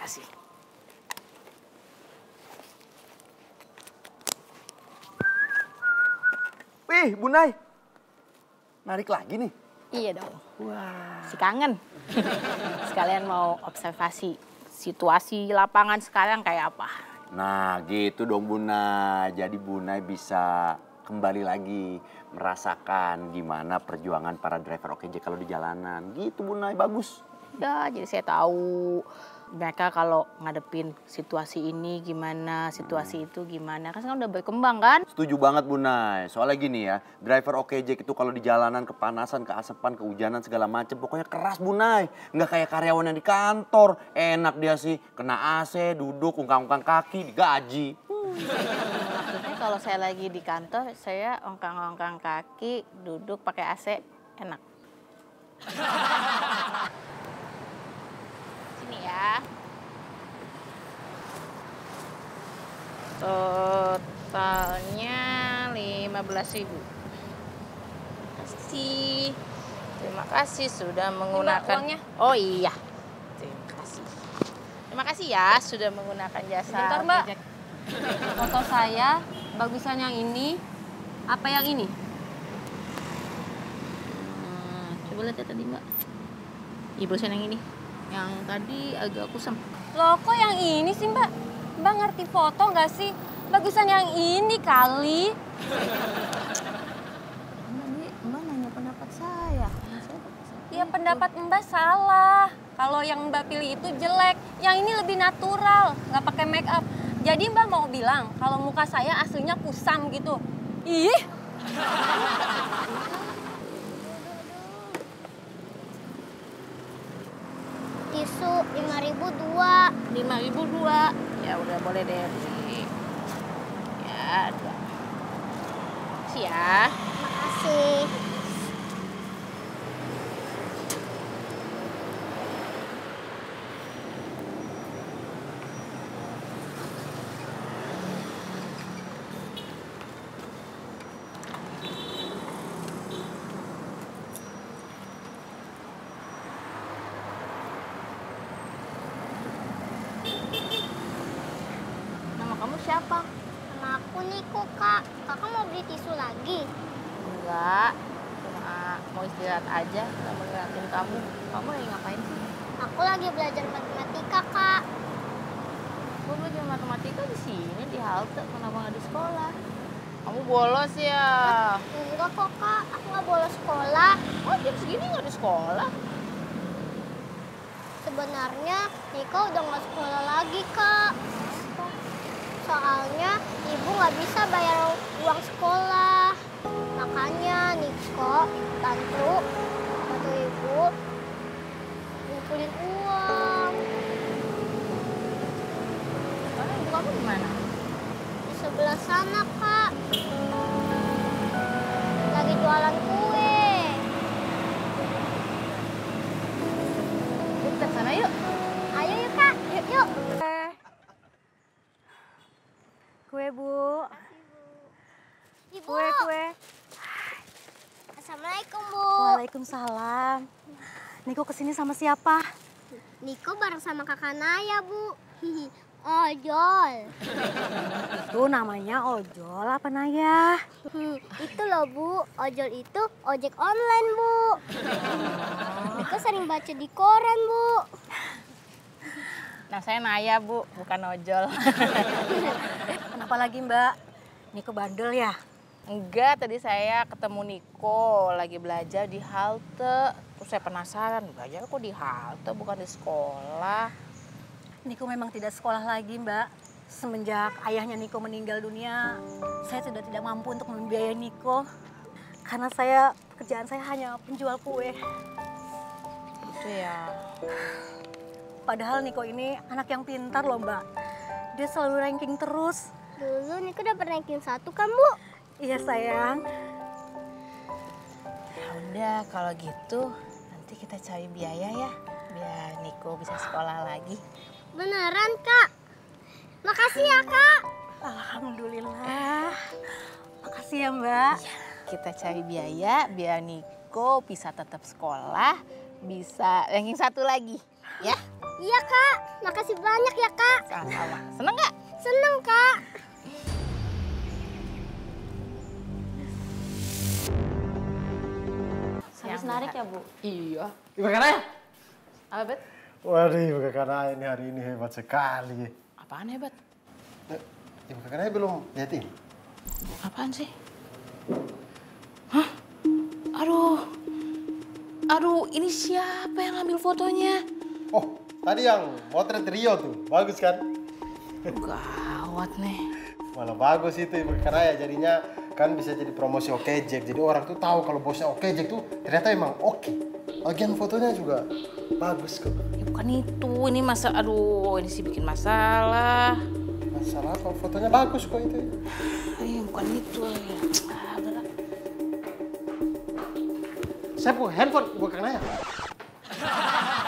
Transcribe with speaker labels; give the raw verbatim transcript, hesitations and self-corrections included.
Speaker 1: kasih.
Speaker 2: Wih, Bu Nay. Narik lagi nih?
Speaker 1: Iya dong.
Speaker 2: Wah.
Speaker 1: Si kangen. Sekalian mau observasi situasi lapangan sekarang kayak apa.
Speaker 2: Nah gitu dong Bu Nay. Jadi Bu Nay bisa kembali lagi merasakan gimana perjuangan para driver O K J kalau di jalanan. Gitu Bu Nay, bagus.
Speaker 1: Ya, jadi saya tahu mereka kalau ngadepin situasi ini gimana, situasi hmm. itu gimana. Kan sekarang udah berkembang kan?
Speaker 2: Setuju banget Bu Nay. Soalnya gini ya, driver O K J itu kalau di jalanan kepanasan, keasepan, kehujanan segala macem. Pokoknya keras Bu Nay. Nggak kayak karyawan yang di kantor. Enak dia sih, kena A C, duduk, ungkang-ungkang kaki, digaji. Hmm.
Speaker 1: Maksudnya kalau saya lagi di kantor, saya ongkang-ongkang kaki, duduk pakai A C, enak. Sini ya. Totalnya lima belas ribu. Terima kasih. Terima kasih sudah menggunakan.
Speaker 3: Uangnya.
Speaker 1: Oh iya. Terima kasih. Terima kasih ya sudah menggunakan jasa.
Speaker 3: Bentar Mbak. Foto saya bagusan yang ini apa yang ini?
Speaker 1: Hmm, coba lihat ya tadi Mbak. Iya bagusan yang ini. Yang tadi agak kusam.
Speaker 3: Loh kok yang ini sih Mbak? Mbak ngerti foto nggak sih? Bagusan yang ini kali.
Speaker 1: Mbak, Mbak nanya pendapat saya.
Speaker 3: Ya pendapat Mbak salah. Kalau yang Mbak pilih itu jelek. Yang ini lebih natural, nggak pakai make up. Jadi Mbak mau bilang kalau muka saya aslinya kusam gitu. Ih.
Speaker 4: Tisu lima ribu dua.
Speaker 1: lima ribu dua. Ya udah boleh deh beli. Ya, dua. Makasih ya.
Speaker 4: Makasih.
Speaker 1: Kamu siapa?
Speaker 4: Nama aku Niko, Kak. Kakak mau beli tisu lagi?
Speaker 1: Enggak, cuma mau istirahat aja, nggak mau ngeliatin kamu. Kamu lagi ngapain sih?
Speaker 4: Aku lagi belajar matematika, Kak.
Speaker 1: Aku belajar matematika di sini, di halte. Kenapa nggak di sekolah? Kamu bolos ya?
Speaker 4: Enggak kok, Kak. Aku nggak bolos sekolah.
Speaker 1: Oh, jam segini nggak di sekolah?
Speaker 4: Sebenarnya Niko udah nggak sekolah lagi, Kak. Soalnya ibu nggak bisa bayar uang sekolah. Makanya Niko bantu bantu ibu ngumpulin uang.
Speaker 1: Sekarang ibu kamu di mana?
Speaker 4: Di sebelah sana, Kak. Lagi jualan kue.
Speaker 1: Yuk, kita sana yuk.
Speaker 4: Ayo yuk, Kak. Yuk, yuk.
Speaker 3: Kue Bu.
Speaker 4: Ibu.
Speaker 3: Kue kue.
Speaker 4: Assalamualaikum, Bu.
Speaker 3: Waalaikumsalam. Niko kesini sama siapa?
Speaker 4: Niko bareng sama kakak Naya, Bu. Ojol.
Speaker 3: Itu namanya ojol apa Naya?
Speaker 4: Hmm, itu loh Bu, ojol itu ojek online Bu. Niko sering baca di koran Bu.
Speaker 1: Nah saya Naya Bu, bukan ojol.
Speaker 3: Kenapa lagi Mbak? Niko bandel ya?
Speaker 1: Enggak, tadi saya ketemu Niko lagi belajar di halte. Terus saya penasaran, belajar kok di halte bukan di sekolah.
Speaker 3: Niko memang tidak sekolah lagi Mbak. Semenjak ayahnya Niko meninggal dunia, saya sudah tidak mampu untuk membiayai Niko. Karena saya, pekerjaan saya hanya penjual kue.
Speaker 1: Gitu ya.
Speaker 3: Padahal Niko ini anak yang pintar loh Mbak. Dia selalu ranking terus.
Speaker 4: Dulu Niko dapat ranking satu kan Bu?
Speaker 3: Iya sayang.
Speaker 1: Ya udah kalau gitu nanti kita cari biaya ya. Biar Niko bisa sekolah lagi.
Speaker 4: Beneran Kak? Makasih ya Kak.
Speaker 3: Alhamdulillah. Makasih ya Mbak.
Speaker 1: Ya, kita cari biaya biar Niko bisa tetap sekolah. Bisa ranking satu lagi ya.
Speaker 4: Iya Kak. makasih banyak ya Kak.
Speaker 1: Sama-sama. Seneng nggak?
Speaker 4: Seneng Kak.
Speaker 3: Habis narik ya, Bu?
Speaker 1: Iya.
Speaker 5: Ibu Kakak.
Speaker 1: Apa, Bet?
Speaker 5: Waduh, Ibu Kakak ini hari ini hebat sekali.
Speaker 1: Apaan hebat?
Speaker 5: Eh, Ibu Kakak belum lihat ini?
Speaker 1: Apaan sih? Hah? Aduh. Aduh, ini siapa yang ngambil fotonya?
Speaker 5: Oh, tadi yang motret Rio tuh, bagus kan?
Speaker 1: Gawat nih.
Speaker 5: Malah bagus itu Ibu Kakak ya, jadinya kan bisa jadi promosi Okejek. Jadi orang tuh tahu kalau bosnya Okejek tuh ternyata emang oke. Lagian fotonya juga bagus kok.
Speaker 1: Ya bukan itu, ini masa, aduh ini sih bikin masalah.
Speaker 5: Masalah apa? Fotonya bagus kok itu.
Speaker 1: Ayo, bukan itu. Ya. Ah, udahlah.
Speaker 5: Saya buka handphone Ibu Kakak ya.